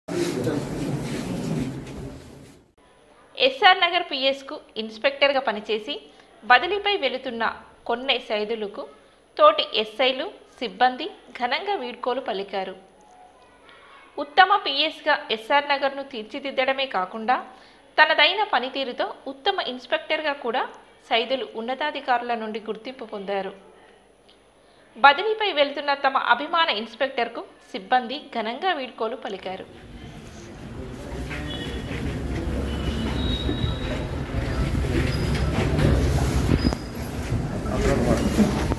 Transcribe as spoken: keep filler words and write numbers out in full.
SR Nagar పిఎస్కు ఇన్స్పెక్టర్గా పనిచేసి బదిలీపై వెళుతున్న కొన్నె సైదులకు తోటి ఎస్ఐలు సిబ్బంది ఘనంగా వీడ్కోలు పలికారు. ఉత్తమ పిఎస్గా ఎస్ఆర్ నగర్ను తీర్చిదిద్దడమే కాకుండా తనదైన పనితీరుతో ఉత్తమ ఇన్స్పెక్టర్గా కూడా సైదులు ఉన్నతాధికారుల నుండి గుర్తింపు పొందారు. బదిలీపై వెళుతున్న తమ అభిమాన ఇన్స్పెక్టర్కు సిబ్బంది ఘనంగా వీడ్కోలు పలికారు. Gracias.